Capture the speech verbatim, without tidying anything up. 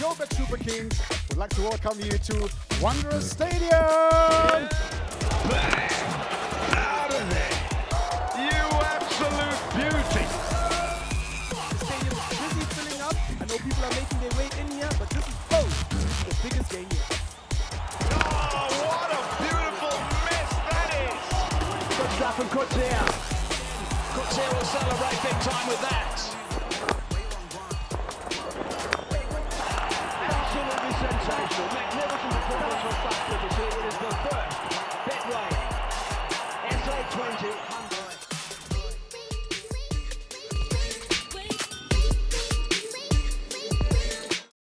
Joburg Super Kings would like to welcome you to Wanderers Stadium. Yeah. Bang! Out of there! You absolute beauty! The stadium is busy filling up. I know people are making their way in here, but this is both the biggest game yet. Oh, what a beautiful miss that is! Good stuff from Coetzee. Coetzee will celebrate big time with that. Absolutely sensational. Magnificent performance from Faf du Plessis. It is the first